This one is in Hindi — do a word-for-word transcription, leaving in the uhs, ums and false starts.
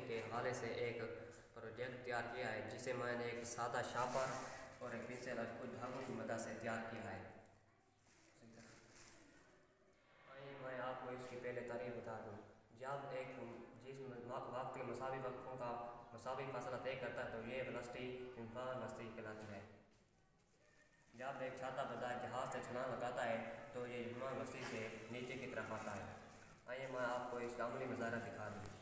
के हवाले से एक प्रोजेक्ट तैयार किया है, जिसे मैंने एक सादा शापर और एक पेंसिल और कुछ धागों की मदद से तैयार किया है। आइए मैं आपको इसकी पहले तारीफ बता दूँ। जब एक जिस वक्त के मसावी वक्फों का मसावी फासला तय करता है तो ये वेलोसिटी इंफान वेलोसिटी कहलाती है। जब एक छाता बजाय जहाज से छलांग लगाता है तो ये इंफान वेलोसिटी से नीचे की तरफ आता है। आइए मैं आपको इसका अमली नज़ारा दिखा दूँ।